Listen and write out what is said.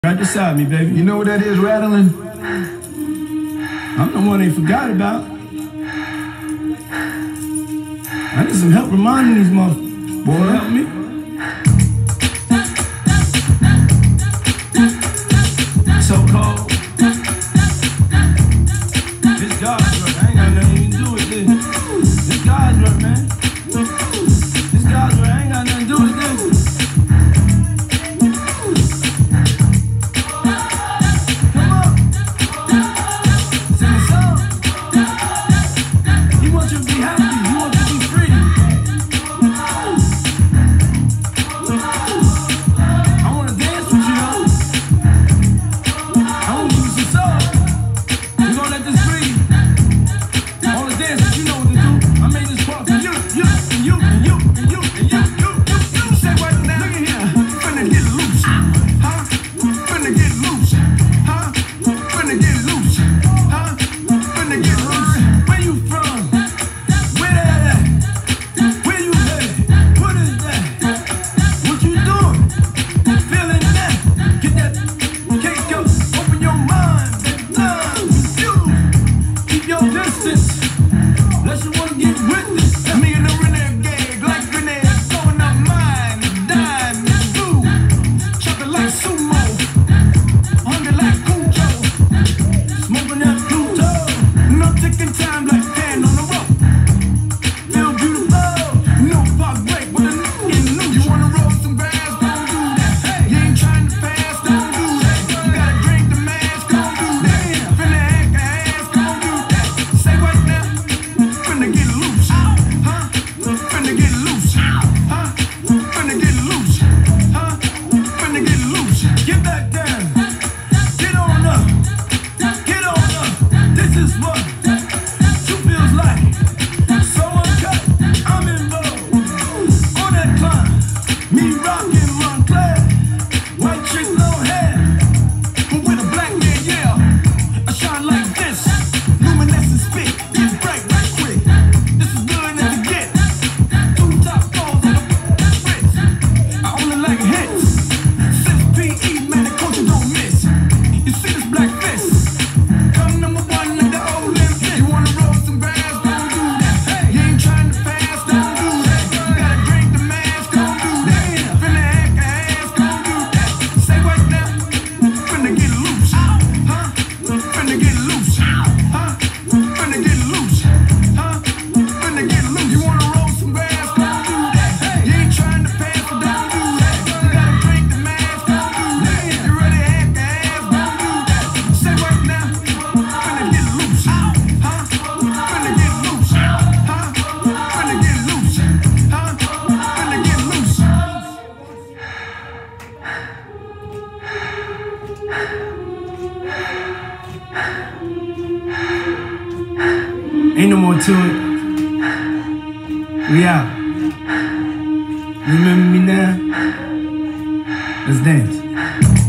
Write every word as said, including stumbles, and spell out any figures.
Right beside me, baby. You know what that is, rattling? I'm the one they forgot about. I need some help reminding these motherfuckers. Boy, help me. So cold. This God's work. I ain't got nothing to do with this. This God's work, man. This God's work. I ain't got nothing to do with this. Ain't no more to it. We out. Remember me now? Let's dance.